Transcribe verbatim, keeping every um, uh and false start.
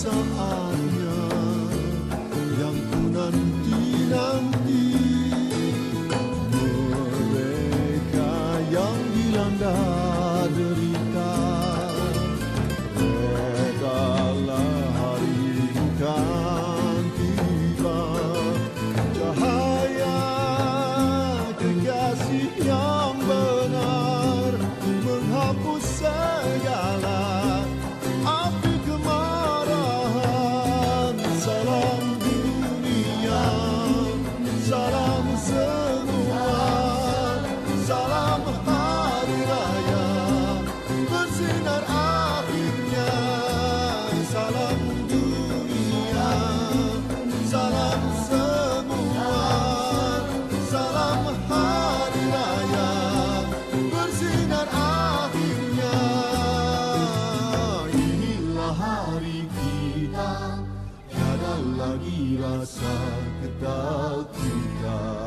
saatnya yang ku nanti-nanti. Mereka yang dilanda derita, redalah hari kan tiba. Cahaya kekasih yang benar menghapus segala api kemarahan. Salam dunia, salam semua, salam hari raya bersinar akhirnya. Salam dunia, salam semua, salam hari raya bersinar akhirnya. Inilah hari kita, tiada lagi rasa ketakutan.